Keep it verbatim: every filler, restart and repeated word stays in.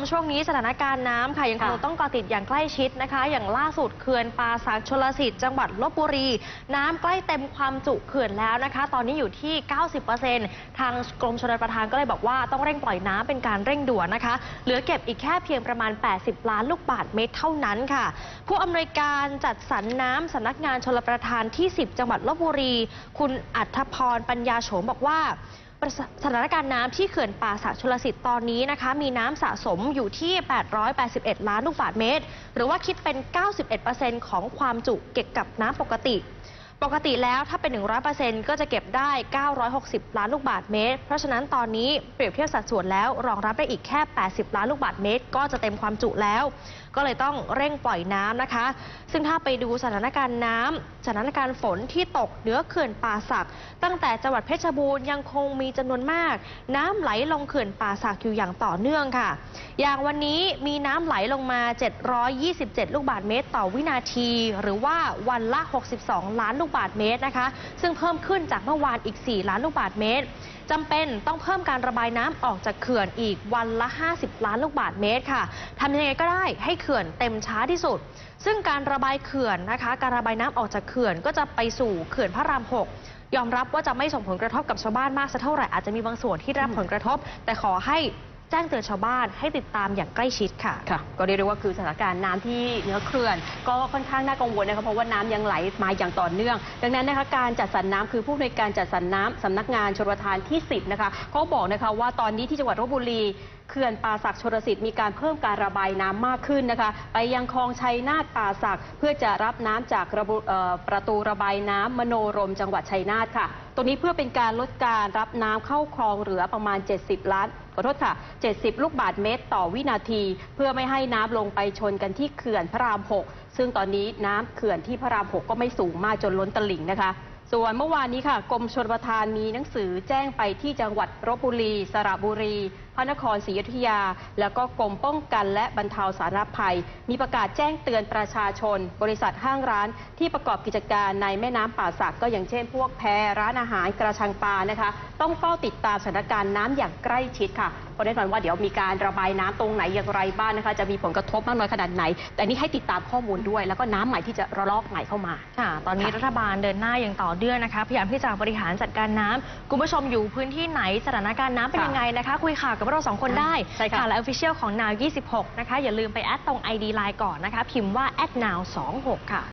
ช่วงนี้สถานการณ์น้ำค่ะยังคงต้องเกาะติดอย่างใกล้ชิดนะคะอย่างล่าสุดเขื่อนป่าสักชลสิทธิ์จังหวัดลพบุรีน้ำใกล้เต็มความจุเขื่อนแล้วนะคะตอนนี้อยู่ที่ เก้าสิบเปอร์เซ็นต์ ทางกรมชลประทานก็เลยบอกว่าต้องเร่งปล่อยน้ำเป็นการเร่งด่วนนะคะเหลือเก็บอีกแค่เพียงประมาณแปดสิบล้านลูกบาศก์เมตรเท่านั้นค่ะผู้อำนวยการจัดสรรน้ำสำนักงานชลประทานที่สิบจังหวัดลพบุรีคุณอัธพรปัญญาโฉมบอกว่าสถานการณ์น้ำที่เขื่อนป่าสักชลสิทธิ์ตอนนี้นะคะมีน้ำสะสมอยู่ที่แปดร้อยแปดสิบเอ็ดล้านลูกบาศก์เมตรหรือว่าคิดเป็น เก้าสิบเอ็ดเปอร์เซ็นต์ ของความจุเก็บกับน้ำปกติปกติแล้วถ้าเป็น หนึ่งร้อยเปอร์เซ็นต์ ก็จะเก็บได้ เก้าร้อยหกสิบล้านลูกบาศก์เมตรเพราะฉะนั้นตอนนี้เปรียบเทียบสัดส่วนแล้วรองรับได้อีกแค่แปดสิบล้านลูกบาศก์เมตรก็จะเต็มความจุแล้วก็เลยต้องเร่งปล่อยน้ำนะคะซึ่งถ้าไปดูสถานการณ์น้ำสถานการณ์ฝนที่ตกเหนือเขื่อนป่าสักตั้งแต่จังหวัดเพชรบูรณ์ยังคงมีจำนวนมากน้ำไหลลงเขื่อนป่าสักอยู่อย่างต่อเนื่องค่ะอย่างวันนี้มีน้ำไหลลงมาเจ็ดร้อยยี่สิบเจ็ดลูกบาศก์เมตรต่อวินาทีหรือว่าวันละหกสิบสองล้านลูกบาศก์เมตรนะคะซึ่งเพิ่มขึ้นจากเมื่อวานอีกสี่ล้านลูกบาศก์เมตรจำเป็นต้องเพิ่มการระบายน้ำออกจากเขื่อนอีกวันละห้าสิบล้านลูกบาศก์เมตรค่ะทำยังไงก็ได้ให้เขื่อนเต็มช้าที่สุดซึ่งการระบายเขื่อนนะคะการระบายน้ำออกจากเขื่อนก็จะไปสู่เขื่อนพระรามหกยอมรับว่าจะไม่ส่งผลกระทบกับชาวบ้านมากสักเท่าไหร่อาจจะมีบางส่วนที่ได้รับผลกระทบแต่ขอให้แจ้งเตือนชาวบ้านให้ติดตามอย่างใกล้ชิดค่ะค่ะก็เรียกได้ว่าคือสถานการณ์น้ำที่เหนือเขื่อนก็ค่อนข้างน่ากังวลนะคะเพราะว่าน้ำยังไหลมาอย่างต่อเนื่องดังนั้นนะคะการจัดสรรน้ำคือผู้ในการจัดสรรน้ำสำนักงานชลประทานที่สิบนะคะเขาบอกนะคะว่าตอนนี้ที่จังหวัดลพบุรีเขื่อนป่าสักชลสิทธิ์มีการเพิ่มการระบายน้ำมากขึ้นนะคะไปยังคลองชัยนาทป่าสักเพื่อจะรับน้ำจากระบบประตูระบายน้ำมโนรมจังหวัดชัยนาทค่ะตรงนี้เพื่อเป็นการลดการรับน้ำเข้าคลองเหลือประมาณเจ็ดสิบล้านขอโทษค่ะเจ็ดสิบลูกบาศก์เมตรต่อวินาทีเพื่อไม่ให้น้ำลงไปชนกันที่เขื่อนพระรามหกซึ่งตอนนี้น้ำเขื่อนที่พระรามหกก็ไม่สูงมากจนล้นตลิ่งนะคะส่วนเมื่อวานนี้ค่ะกรมชลประทานมีหนังสือแจ้งไปที่จังหวัดลพบุรีสระบุรีพระนครศรีอยุธยาแล้วก็กรมป้องกันและบรรเทาสาธารณภัยมีประกาศแจ้งเตือนประชาชนบริษัทห้างร้านที่ประกอบกิจการในแม่น้ำป่าสักก็อย่างเช่นพวกแพร้านอาหารกระชังปลานะคะต้องเฝ้าติดตามสถานการณ์น้ำอย่างใกล้ชิดค่ะเพราะแน่นอนว่าเดี๋ยวมีการระบายน้ำตรงไหนอย่างไรบ้างนะคะจะมีผลกระทบมากน้อยขนาดไหนแต่นี่ให้ติดตามข้อมูลด้วยแล้วก็น้ำใหม่ที่จะระลอกใหม่เข้ามาค่ะตอนนี้รัฐบาลเดินหน้าอย่างต่อเนื่องนะคะพยายามที่จะบริหารจัดการน้ำคุณผู้ชมอยู่พื้นที่ไหนสถานการณ์น้ำเป็นยังไงนะคะคุยข่าวกับเราสองคนได้ค่ะและ Official ของ นาว ยี่สิบหกนะคะอย่าลืมไปแอดตรง ไอ ดี ไลน์ ก่อนนะคะพิมพ์ว่า แอท นาว ยี่สิบหก ค่ะ